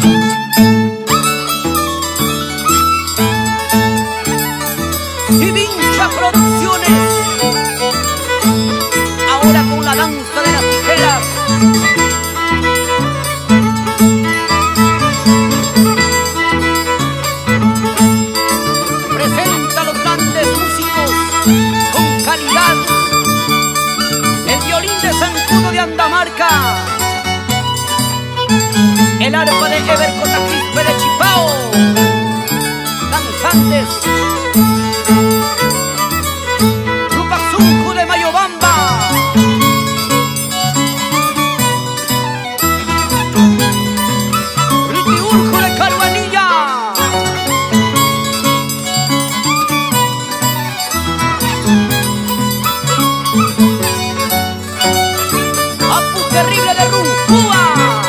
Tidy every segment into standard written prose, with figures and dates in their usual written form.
Sivincha Producciones, ahora con la danza de las tijeras. Presenta a los grandes músicos con calidad. El violín de Zancudo de Andamarca, el arpa de Eber Cotaquispe de Chipao, danzantes. Rupazuncu de Mayobamba, Ritiurjo de Caruanilla, Apu Terrible de Runcúa,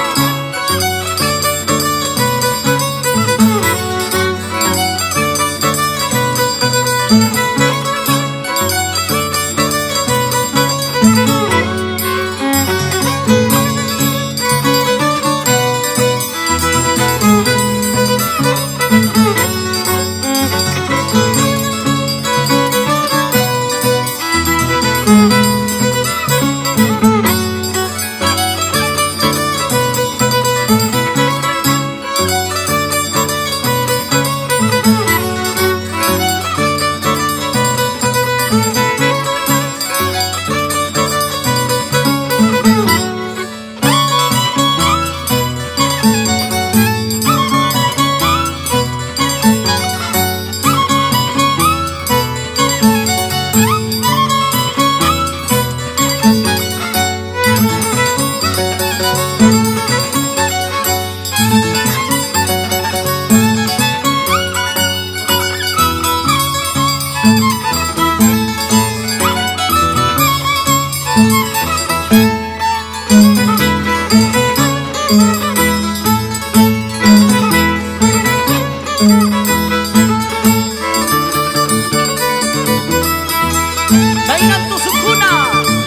Chaynantu Sucuna,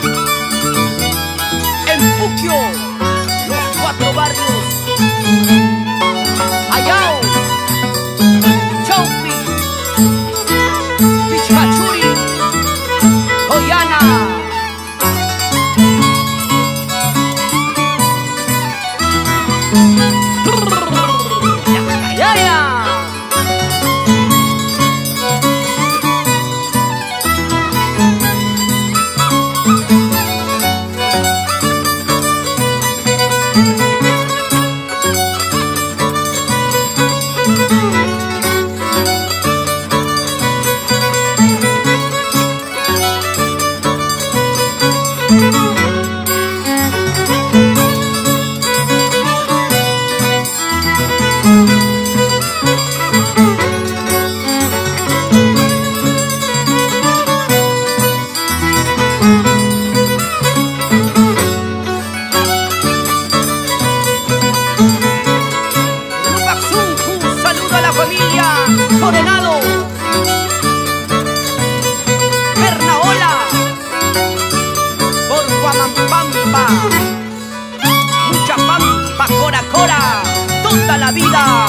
Empuquio, los cuatro barrios, Ayao, Chaupi, Pichachuri, Hoyana, Yacayaya. Coronado, Bernaola, por Guamampampa, mucha pampa, cora, cora, toda la vida.